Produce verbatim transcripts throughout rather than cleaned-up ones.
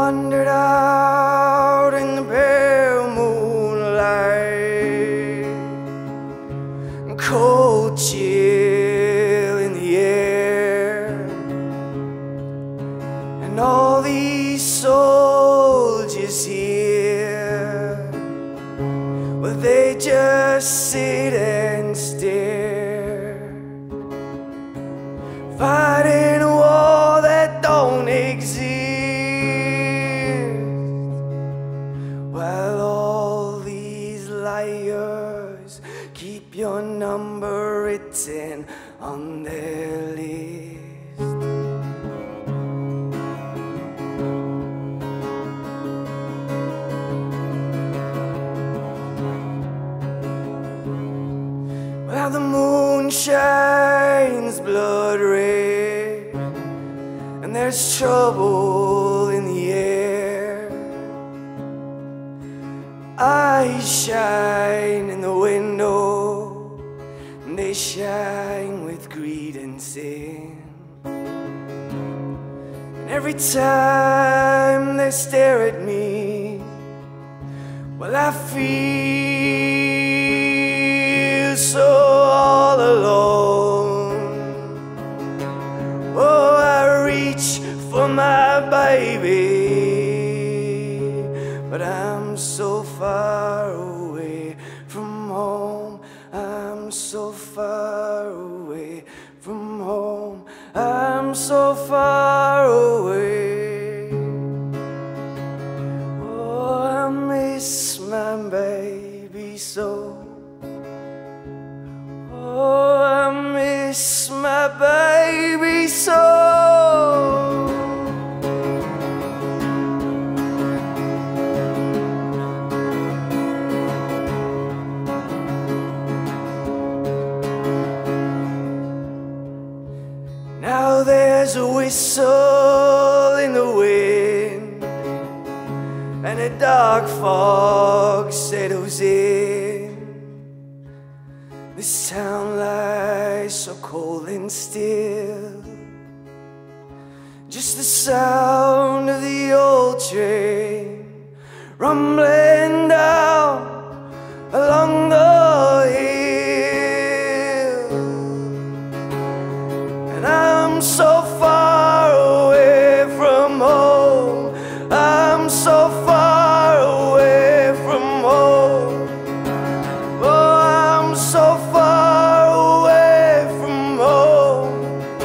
wandered out in the pale moonlight, cold chill in the air, and all these soldiers here, well, they just sit and stare, fighting a war that don't exist, while all these liars keep your number written on their list. Well, the moon shines blood red, and there's trouble in the air. Eyes shine in the window, and they shine with greed and sin. And every time they stare at me, well, I feel so all alone. Oh, I reach for my baby, but I'm so far away from home. I'm so far away from home. I'm so far away. Oh, I miss my baby so. Oh, I miss my baby so. Now there's a whistle in the wind, and a dark fog settles in. This town lies so cold and still, just the sound of the old train rumbling down along the hill. And I'm so far away from home. I'm so far away from home. Oh, I'm so far away from home.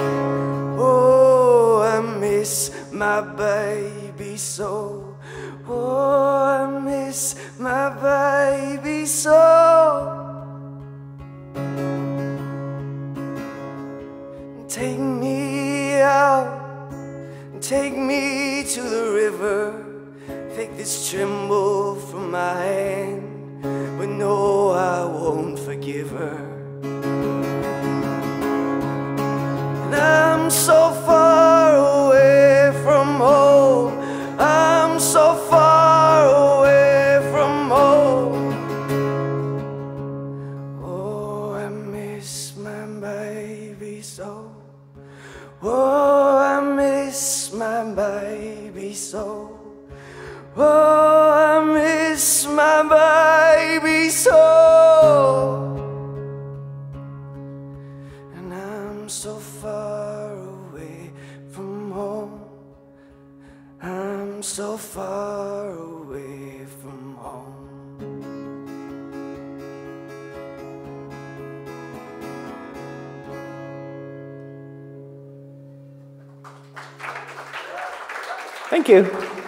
Oh, I miss my baby so. Oh, I miss my baby so. Take me out, take me to the river. Take this tremble from my hand, but no, I won't forgive her. And I'm so far away from home. I'm so far away from home. Oh, I miss my baby so. Oh, I miss my baby so. Oh, I miss my baby so. And I'm so far away from home. I'm so far away from home. Thank you.